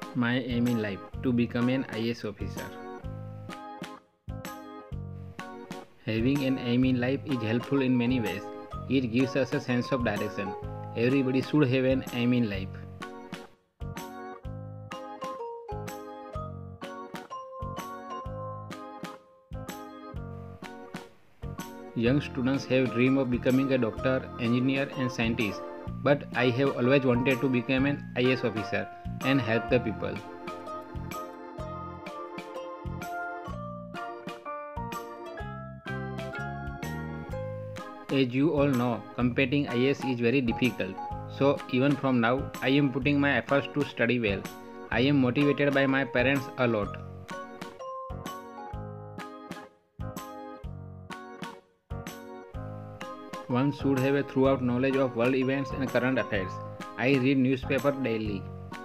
My aim in life to become an IAS officer. Having an aim in life is helpful in many ways. It gives us a sense of direction. Everybody should have an aim in life. Young students have dream of becoming a doctor, engineer and scientist, but I have always wanted to become an IAS officer and help the people. As you all know, competing IAS is very difficult. So even from now, I am putting my efforts to study well. I am motivated by my parents a lot. One should have a throughout knowledge of world events and current affairs. I read newspaper daily.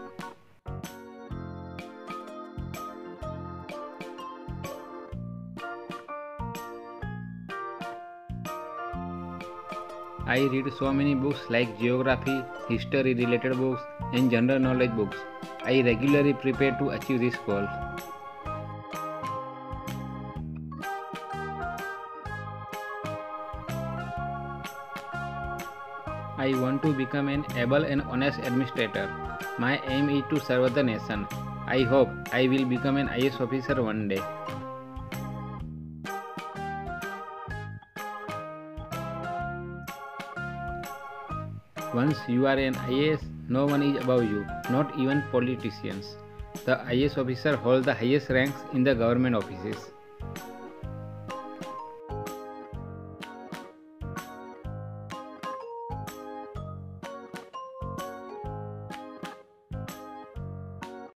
I read so many books like geography, history related books and general knowledge books. I regularly prepare to achieve this goal. I want to become an able and honest administrator. My aim is to serve the nation. I hope I will become an IAS officer one day. Once you are an IAS, no one is above you, not even politicians. The IAS officer holds the highest ranks in the government offices.